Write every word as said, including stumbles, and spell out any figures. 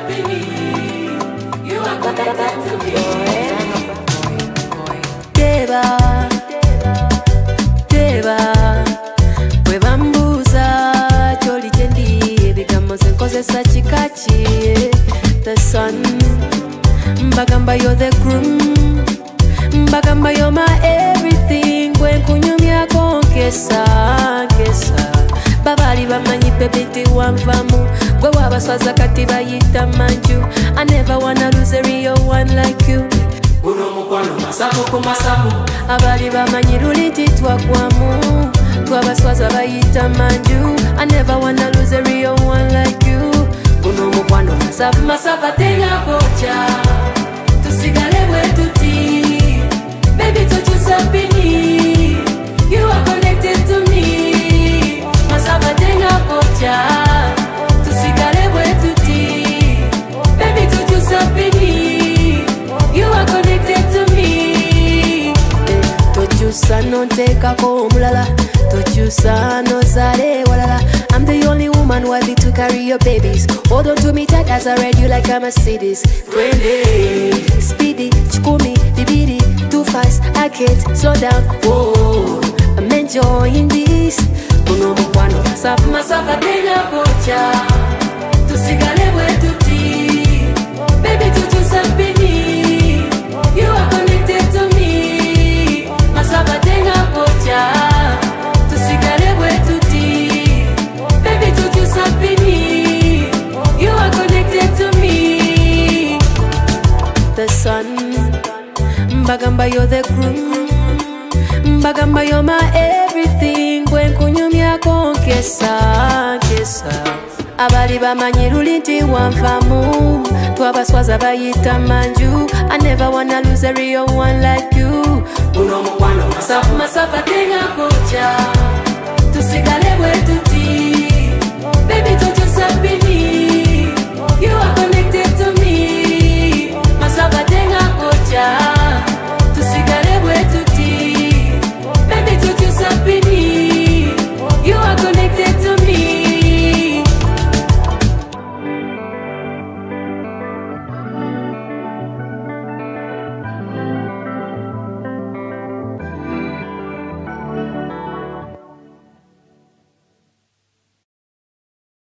happening. You are connected to me. Deba, Deba, we bambuza choli chendi bigamo zenkozesa chikachi. The sun, Mbagamba you're the groom, Mbagamba you're my everything. Gwen kunyumya konkesa, kesa. Babali bamanyi pepiti wanvamu, gwe wabaswaza kati bayita manju. I never wanna lose a real one like you. Uno mukwano masavu ku masavu, Abali bamanyi luliti twagwamu, twabaswaza bayita manju. I never wanna lose a real one like you. uno mukwano masavu masavu atenga kocha. Tusigale bwe tuti, baby tochusa pini. You are connected to me. Masavu atenga kocha. Tusigale bwe tuti, baby tochusa pini. You are connected to me. Tochusa no tekako omulala, tochusa no zale walala. I'm the only woman worthy to carry your babies. Hold on to me tight as I ride you like a Mercedes. Twende, Speedy, chukumi, bibidi, too fast, I can't slow down. Whoa, I'm enjoying this. uno mukwano masavu masavu atenga kocha. Tusigale bwe tuti, baby tochusa pini. You are connected to me. Masavu atenga kocha. Tusigale bwe tuti, baby tochusa pini. You are connected to me. The sun, Mbagamba you're the groom, Mbagamba you're my everything. Gwen kunyumya konkesa, kesa. Abali bamanyi luliti wanvamu, twabaswaza bayita manju. I never wanna lose a real one like you. Uno mukwano masavu masavu atenga kocha. Tusigale bwe tuti,